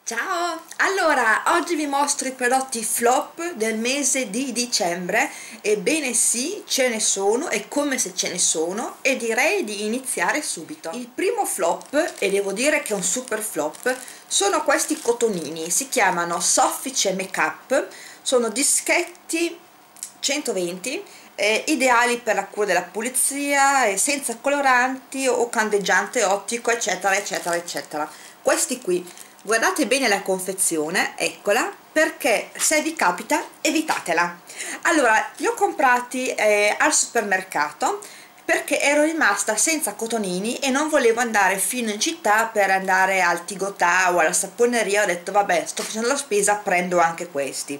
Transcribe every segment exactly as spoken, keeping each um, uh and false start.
Ciao! Allora, oggi vi mostro i prodotti flop del mese di dicembre. Ebbene sì, ce ne sono, e come se ce ne sono, e direi di iniziare subito. Il primo flop, e devo dire che è un super flop, sono questi cotonini. Si chiamano Soffice Makeup, sono dischetti centoventi, eh, ideali per la cura della pulizia, e senza coloranti o candeggiante ottico, eccetera eccetera eccetera. Questi qui, guardate bene la confezione, eccola, perché se vi capita evitatela. Allora, li ho comprati eh, al supermercato perché ero rimasta senza cotonini e non volevo andare fino in città per andare al Tigotà o alla saponeria. Ho detto vabbè, sto facendo la spesa, prendo anche questi.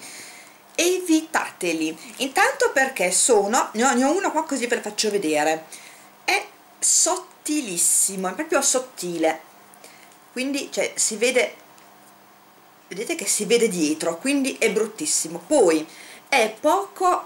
Evitateli, intanto perché sono, ne ho, ne ho uno qua così ve lo faccio vedere, è sottilissimo, è proprio sottile, quindi cioè si vede, vedete che si vede dietro, quindi è bruttissimo. Poi è poco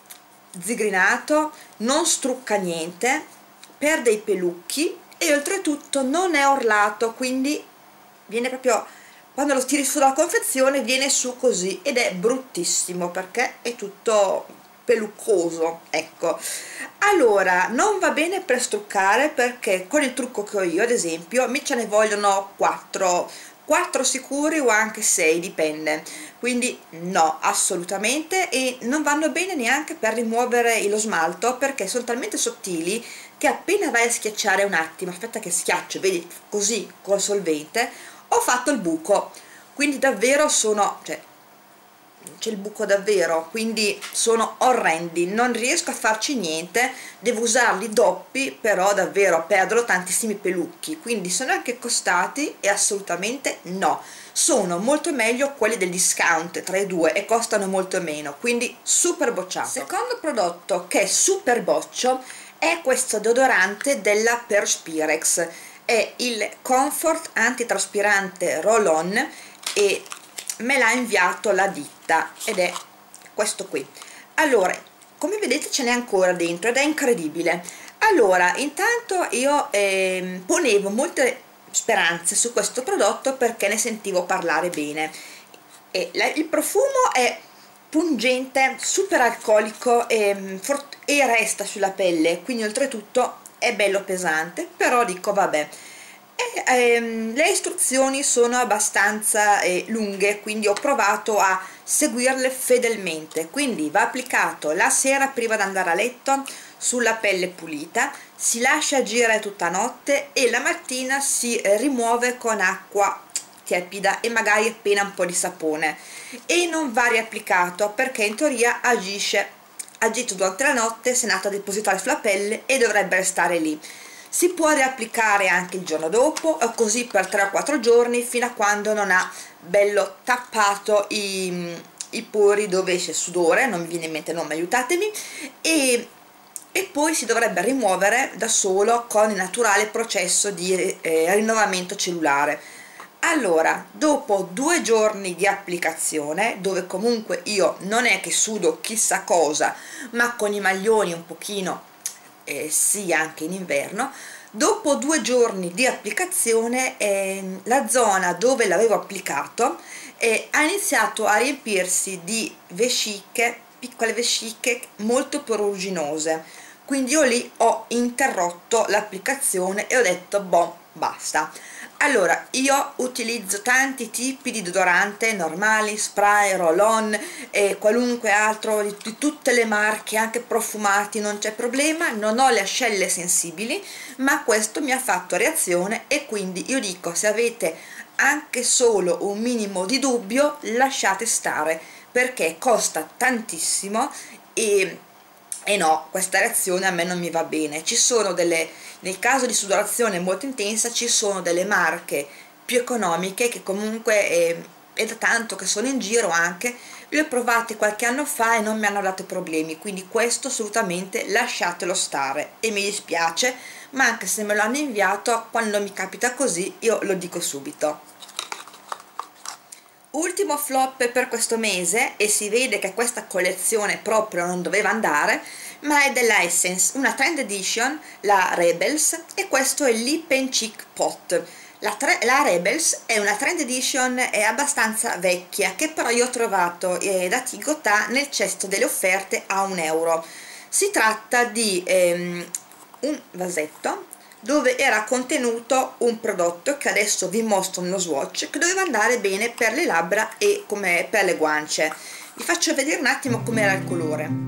zigrinato, non strucca niente, perde i pelucchi e oltretutto non è orlato, quindi viene proprio, quando lo tiri su dalla confezione viene su così, ed è bruttissimo perché è tutto peluccoso, ecco. Allora, non va bene per struccare, perché con il trucco che ho io, ad esempio, mi ce ne vogliono quattro quattro sicuri, o anche sei, dipende, quindi no, assolutamente. E non vanno bene neanche per rimuovere lo smalto, perché sono talmente sottili che appena vai a schiacciare un attimo, aspetta che schiaccio, vedi, così col solvente ho fatto il buco, quindi davvero sono, cioè c'è il buco davvero, quindi sono orrendi, non riesco a farci niente, devo usarli doppi, però davvero perdono tantissimi pelucchi. Quindi sono anche costati e assolutamente no, sono molto meglio quelli del discount tra i due e costano molto meno, quindi super bocciato. Secondo prodotto che è super boccio è questo deodorante della Perspirex, è il Comfort antitraspirante roll on e me l'ha inviato la ditta ed è questo qui. Allora, come vedete ce n'è ancora dentro ed è incredibile. Allora, intanto io eh, ponevo molte speranze su questo prodotto perché ne sentivo parlare bene, e la, il profumo è pungente, super alcolico e, e resta sulla pelle, quindi oltretutto è bello pesante, però dico vabbè. E, ehm, le istruzioni sono abbastanza eh, lunghe, quindi ho provato a seguirle fedelmente. Quindi va applicato la sera prima di andare a letto sulla pelle pulita, si lascia agire tutta notte e la mattina si eh, rimuove con acqua tiepida e magari appena un po' di sapone, e non va riapplicato perché in teoria agisce agito durante la notte, se è nato a depositare sulla pelle e dovrebbe restare lì. Si può riapplicare anche il giorno dopo o così per tre o quattro giorni, fino a quando non ha bello tappato i, i pori dove esce sudore, non mi viene in mente il nome, aiutatemi, e, e poi si dovrebbe rimuovere da solo con il naturale processo di eh, rinnovamento cellulare. Allora, dopo due giorni di applicazione, dove comunque io non è che sudo chissà cosa, ma con i maglioni un pochino eh, sì, anche in inverno, dopo due giorni di applicazione eh, la zona dove l'avevo applicato eh, ha iniziato a riempirsi di vesciche, piccole vesciche molto pruriginose, quindi io lì ho interrotto l'applicazione e ho detto boh, basta. Allora, io utilizzo tanti tipi di deodorante normali, spray, roll-on e qualunque altro, di, di tutte le marche, anche profumati, non c'è problema, non ho le ascelle sensibili, ma questo mi ha fatto reazione, e quindi io dico, se avete anche solo un minimo di dubbio, lasciate stare, perché costa tantissimo e e no, questa reazione a me non mi va bene. Ci sono delle, nel caso di sudorazione molto intensa, ci sono delle marche più economiche che comunque eh, è da tanto che sono in giro, anche le ho provate qualche anno fa e non mi hanno dato problemi, quindi questo assolutamente lasciatelo stare, e mi dispiace, ma anche se me lo hanno inviato, quando mi capita così io lo dico subito. Ultimo flop per questo mese, e si vede che questa collezione proprio non doveva andare, ma è della Essence, una trend edition, la Rebels, e questo è Lip and Cheek Pot. La, la Rebels è una trend edition, è abbastanza vecchia, che però io ho trovato eh, da Tigotà nel cesto delle offerte a un euro. Si tratta di ehm, un vasetto dove era contenuto un prodotto che adesso vi mostro nello swatch, che doveva andare bene per le labbra e come per le guance. Vi faccio vedere un attimo com'era il colore.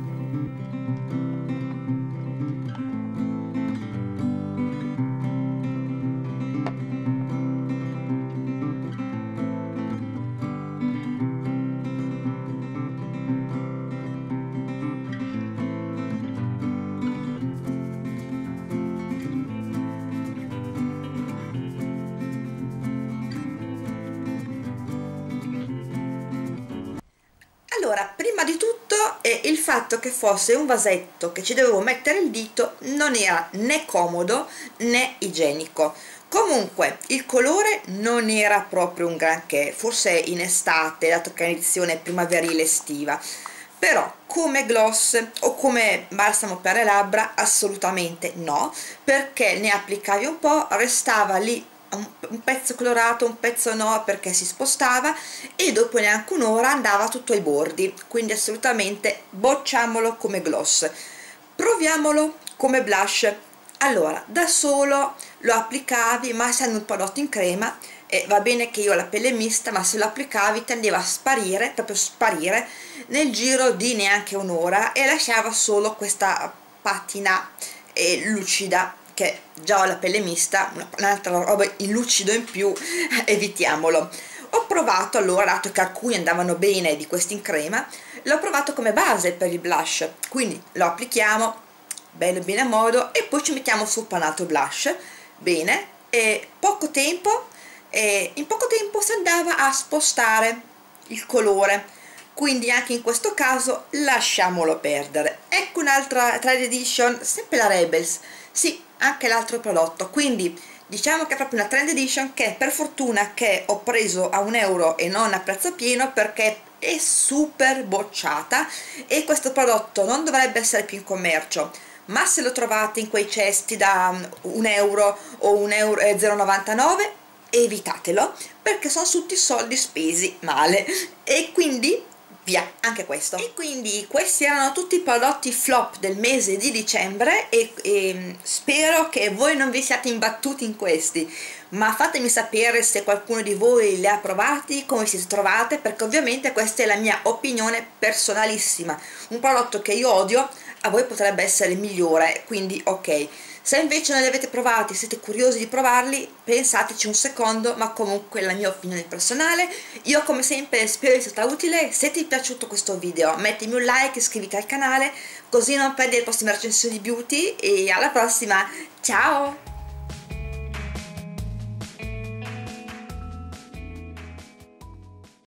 Allora, prima di tutto eh, il fatto che fosse un vasetto che ci dovevo mettere il dito non era né comodo né igienico. Comunque il colore non era proprio un granché, forse in estate, dato che è un'edizione primaverile estiva, però come gloss o come balsamo per le labbra assolutamente no, perché ne applicavi un po', restava lì un pezzo colorato, un pezzo no, perché si spostava, e dopo neanche un'ora andava tutto ai bordi, quindi assolutamente bocciamolo come gloss. Proviamolo come blush. Allora, da solo lo applicavi, ma essendo un prodotto in crema, e va bene che io ho la pelle mista, ma se lo applicavi tendeva a sparire, proprio sparire, nel giro di neanche un'ora, e lasciava solo questa patina eh, lucida, che già ho la pelle mista, un'altra roba in lucido in più, evitiamolo. Ho provato allora, dato che alcuni andavano bene di questi in crema, l'ho provato come base per il blush, quindi lo applichiamo bello bene a modo e poi ci mettiamo sul panato blush bene, e poco tempo, e in poco tempo si andava a spostare il colore, quindi anche in questo caso lasciamolo perdere. Ecco un'altra trade edition, sempre la Rebels, sì, anche l'altro prodotto, quindi diciamo che è proprio una trend edition che per fortuna che ho preso a un euro e non a prezzo pieno, perché è super bocciata e questo prodotto non dovrebbe essere più in commercio, ma se lo trovate in quei cesti da un euro o un euro e zero virgola novantanove evitatelo, perché sono tutti soldi spesi male, e quindi via anche questo. E quindi questi erano tutti i prodotti flop del mese di dicembre, e, e spero che voi non vi siate imbattuti in questi, ma fatemi sapere se qualcuno di voi li ha provati, come siete trovate, perché ovviamente questa è la mia opinione personalissima. Un prodotto che io odio a voi potrebbe essere migliore, quindi ok. Se invece non li avete provati, siete curiosi di provarli, pensateci un secondo, ma comunque la mia opinione personale. Io come sempre spero sia stata utile. Se ti è piaciuto questo video mettimi un like, iscriviti al canale, così non perdi le prossime recensioni di beauty, e alla prossima, ciao!